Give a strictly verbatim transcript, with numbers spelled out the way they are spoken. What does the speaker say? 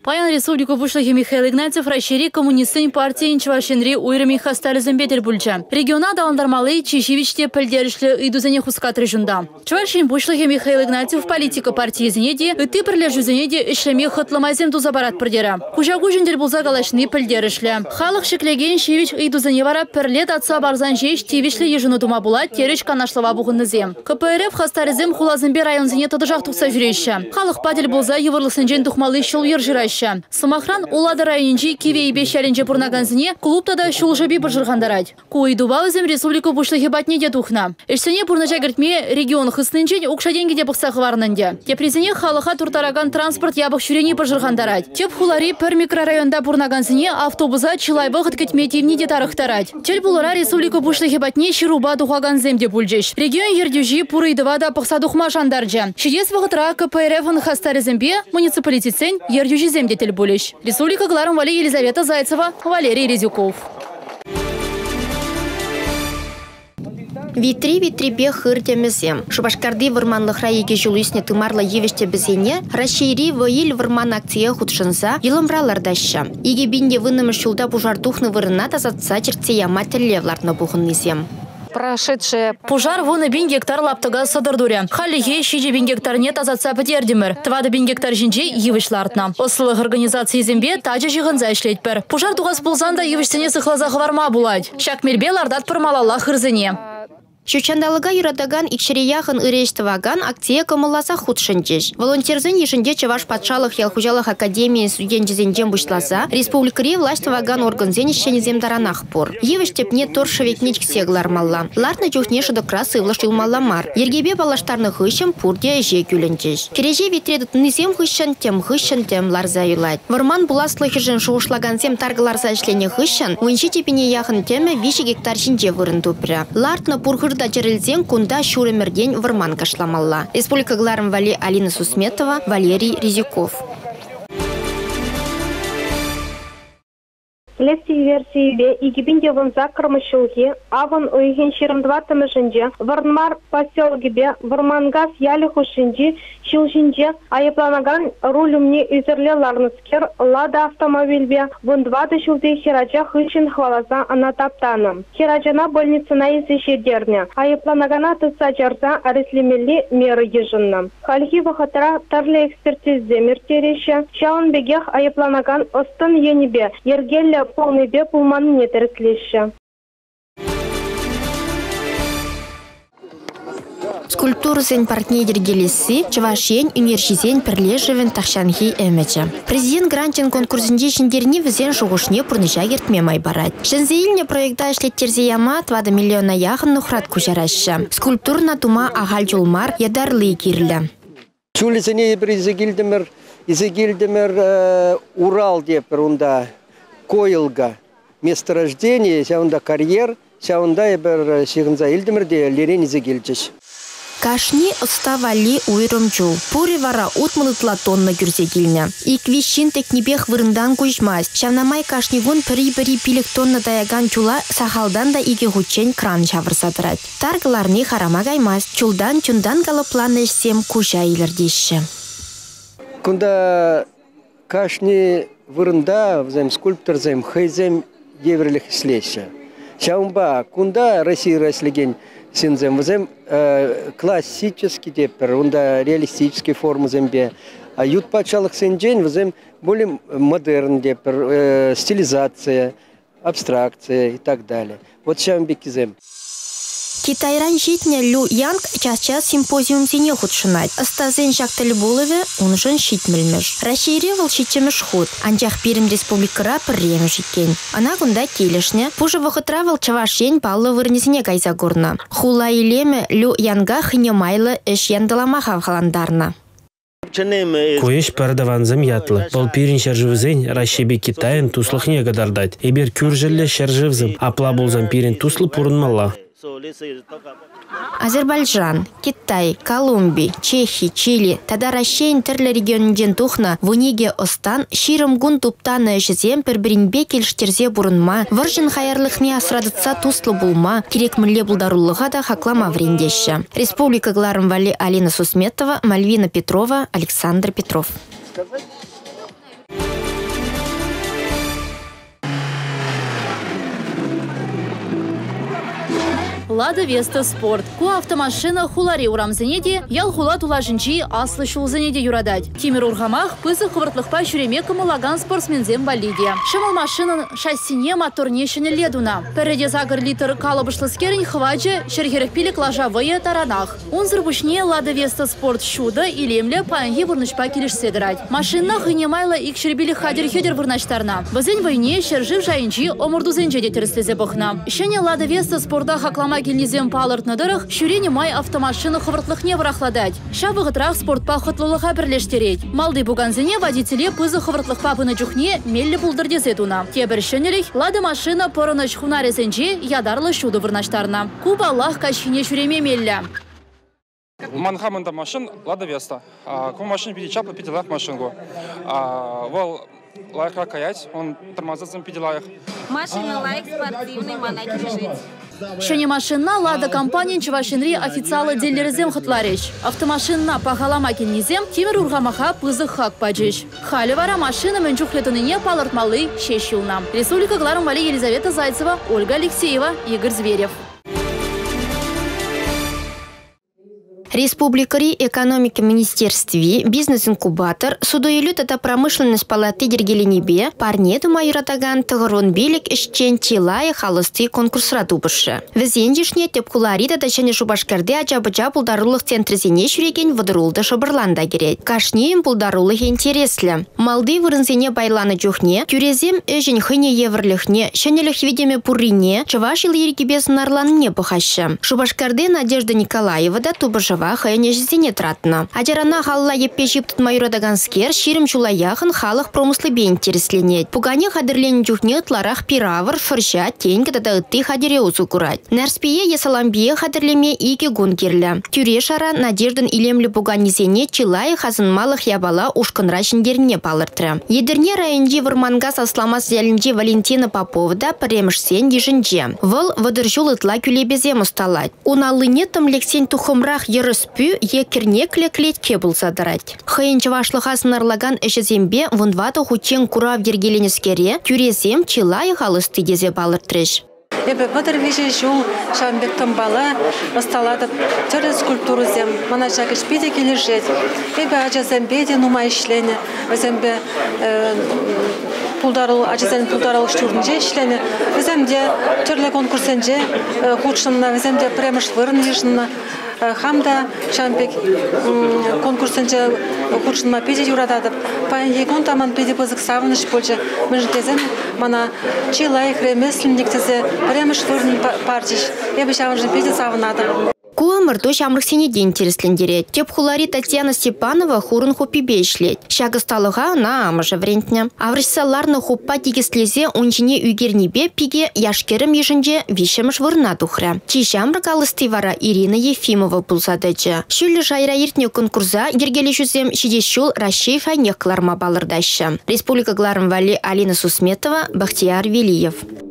Паян республику бушлахи Михаил Игнатьев расшири коммунистин партии Чвашинри уйрами хастализм бедер бульча. Региона даландармалы Чишевичте пальдершле идузане хускатры жунда. Чвашин бушлахи Михаил Игнатьев политика партии зенеди, и ты прилежу зенеди ишлеми хатламазем тузабарат продера. Хужагу жиндель булза галашны пальдершле. Халах шеклеген Шевич идузане вара перлет отца барзан жеиш тивишле ежуну тума була тереш канашлава бугыннызем. КПРФ хастализм хулазымбе район зене тадыжах тухса жүреща. Халах падель булза еварлысынжен тухмалы шул ержираща. Самохран улады районжи киве и бешаренже пурнаганзине клубтада шулжаби бажыргандарать. Куидубалызем республику бушлахи батне дедухна. Эшсене пурнача гертме регион хыснынчен укшаденги де бақсах варнанде. Тепрезене халаха туртараган транспорт ябық шүрени бажыргандарать. Теп хулари пер микрорайонда пурнаганзине автобуса чилайбық ткетметивни де тарыхтарать. Тел булара республику бушлахи батне шируба тухаганзем де бульджеш. Регион ердюжи пурыйдывада пақса духма жандарджа. Шидес вағытра КПРФ хастаризембе муниципалитетсен ердюжи земде тел булеш. Республика Гларом Вали Елизавета Зайцева, Валерий Резюков. Витри витрибе хыртемезем. Шубашкарды вырманлық райеге жылуисне тымарла евеште бізене, расшири войил вырман акция худшынса, елымралардаща. Иге бинде вынымы шулда пужардухны вырына тазатса черцея мателлевларны бұғыннызем. Прошедшие пожар вон бин гектар лаптыга садырдуря. Халиге шиже бин гектар нет азатса петердимер. Твада бин гектар жинже евишлартна. Ослых организации зембе тажа жиганза ишлетпер. Пожар тугас пулзанда евиштене сыхлаза хварма булать. Шак мельбе лардат пырмалала хырзыне. Щучандалыга юрадаган икшерияхын ырештываган акция кымыласа худшынчеш. Волонтерзен ешінде Чаваш патшалық ялхужалық академии студентжезенжен бушласа, республикари влаштываган органзен ишченезем таранах пор. Евештепне торшевек нечксеглар малла. Лартны чухнешыды красы влашылмалла мар. Ергебе балаштарны хыщын пурде же күленчеш. Кереже витредут низем хыщын, тем хыщын, тем ларза юлать. Варман буласлы хижын шуышлагансем таргыларза ишлене хыщын, уинчи тепене яхын теме виши гектар жинже вырын тупра. Лартны пургыр да жерелзен кунда шуремерден варман кашламалла. Республика Гларом Вали Алина Сусметова, Валерий Резюков. Лепти версии игибинде вон закромышылги, авон уйген шермдватымы жинже, варнмар поселгибе, вармангас яли хушинжи, шилжинже, айыпланаган рулюмне үзерле ларныскер, лада автомобильбе, вон двады шилде хираджа хычин хвалаза анатаптаным. Хираджана больницына изешедерне, айыпланагана тыса жарза ареслемели меры ежынным. Хальги вахатра тарле экспертизде мертереше, шаун бегех айыпланаган остын енибе, ергелле полный бе пулман не тереслеща. Скульптурзен партнер гелеси, Чавашен университет перлежевен тахшанхи эмече. Президент Грантин конкурсинде шиндерни візен шуғышне пурныша гертме майбарат. Шензейлне проекта ишлеттерзе яма твада миллиона яхын нухрат кушараща. Скульптурна тума ағал жолмар ядарлы кирлі. Чулесене бір изегилдемер, изегилдемер Урал депер унда койылга месторождение, сяунда карьер, сяунда ебер сигнза илдемерде лерен изегилчеш. Кашни оставали уйромчу. Пури вара утмылытла тонна гюрзегилня. И квищин текнебех вырындан кujмас. Шавнамай кашнивун пери-пери пилек тонна таяган чула сахалдан да иге хучен кран шавырсадырат. Таргыларны харама гаймас. Чулдан чундан галыпланы сем кужа илердеші. Кунда кашни вырында, взаим скульптор, взаим хайзем еврелих слеща. Шаумба, кунда Россия раслеген синзем, взаим э, классический депер, унда реалистический форму зембе. А ют пачалых синджень, взаим более модерн депер, э, стилизация, абстракция и так далее. Вот шаумбе кизем. Китайран житне Лю Янг час-час симпозиум зене худшынать. Астазен жактылы болыве, он жын шитмілмеш. Расширевал шитчемеш худ. Анчах пирим республикара піррем житкен. Ана кунда келешне, пужы вахытравал Чавашен паллы вырнезіне гайза горна. Хула илеме Лю Янга хыне майлы эш яндыламаха халандарна. Коеш пардаванзым ятлы. Бол пирин шаржывзен Рашеби Китайын туслых не гадардать. Эбер кюржелле шаржывзым. Апла болзам пирин туслы пурынмалла. Азербайджан, Китай, Колумбия, Чехия, Чили, тада Россия терлі регионден тухна, вуниге остан, ширым гун туптаны жезем пербірінбе келіштерзе бұрынма, варжын хайырлықне асрадытса туслы булма, керек мүлле бұлдарулыға да хаклама врендеші. Республика Гларом Вали Алина Сусметова, Мальвина Петрова, Александр Петров. Лада Веста Спорт. Ку автомашина хулари урамзенеде, ял хула тулажинчи аслы шулзенеде юрадать. Тимир ургамах пызы хывыртлықпа жүреме кымылаган спортсмензем болиде. Шымыл машинын шассине моторне шыны ледуна. Переде загыр литр калыбышлыскерін хваджы шергерек пилик лажавые таранах. Унзыр бушне Лада Веста Спорт шуда илемле паянги вырнышпа келешседірать. Машинна хынемайла икшербили хадер-хедер вырнаштарна. Бізен войне шержив жайынчи омырдузенче детерслезе бұхна. Шене Лада Веста Спорта хаклама келнезем палыртныдырық, шүрені май автомашины хывыртлықне вырахладать. Шабығытрах спортпа хытлылыға бірлештерет. Малды буганзене водителе пызы хывыртлықпа бұны жүхне меллі пулдырдезе туна. Тебір шөнелік Лада машина порыныш хунарезенче ядарлы шуды вырнаштарна. Куба лах качине шүреме меллі. Манхамында машин Лада Веста. Ку машин пиди чапла пиди лах машингу. Вол лайка каять, он тормозацем пиди лайх. Машина лайк спортивный, манайки лежит. Шене машинна Лада компания Чувашинри официалы делерезем хатлареш. Автомашинна пахалама кеннезем Тимир ургамаха пызы хак паджеш. Хали вара машина менчухлетуныне палыртмалы шеш юлна. Республика Гларом Вали Елизавета Зайцева, Ольга Алексеева, Игорь Зверев. Республикари экономика министерстве, бизнес-инкубатор, судоилют это промышленность палаты дергеленебе, парнету майратаган тыгырон билик ишчен чилай халысты конкурсра дубышы. Везендишне тепкулари да дачане Шубашкарде аджабыджа пулдарулых центрзене шүреген вадырулды шабырланда керет. Кашнеем пулдарулых интереслі. Малды вырынзене байланы жухне, тюрезем эжен хыне еврлихне, шенелих видеме пурине, чаваш ил ерекебес нарланне бұхашы. Шубашкарде Надежда Николаева да тубышыва хайнежзене тратна. Аджарана халла еппе жип тутмайырадаганскер ширим чулаяхын халық промыслы интересленет. Пугане хадырлен жухне тларах пиравр, фырша, тень кадада ытты хадире узу курать. Нарспие есаламбие хадырлеме иге гунгерлі. Тюре шара Надеждан илемлі пуганезене чилай хазынмалық ябала ушкынра шиндеріне палыртры. Едерне районде вырмангас асламас зелінже Валентина Поповда премшсен дежінже. Выл вадыржул ытла күлебезе мұсталать. Уналыне тымлексен тухымрах еры спю екерне клеклет кебыл задырать. Хайын чавашлыға сынарлаган эшезембе вунваты хучен курав дергеленескере тюрезем чилай халысты дезе балыртрыш. Эбе бадыр веже жол шамбек тымбала басталадып тірі скульптурызем мана жагыш беде кележет. Эбе ажазембе де нума işleni өзембе пулдарыл ажазен пулдарыл штурнже işleni өземде түрлі конкурсенже худшынна өземде премыш вырын ешынна хамда шамбек конкурсенже худшынма педе юрададып паян егон таман педе бызык савыныш больше мүжгезен мана чилай хремеслинник тезе премыш вырын партиш ебе шавынжын педе савынадым. Куамырду шамрыксене день интереслендере. Теп хулари Татьяна Степанова хурын хупибе ишлет. Шагысталыға на амыжы врентне. Аврышсаларны хуппа тегеслезе унчине үйгернебе пиге яшкерім ежінже вишемыш вырна тухря. Чи шамрык алысты вара Ирина Ефимова пулсадычы. Шүлі жайра иртне конкурса ергелі жүзем шидешул Рашей файнех кларма балырдайшы. Республика Гларым Вали Алина Сусметова, Бахтияр Велиев.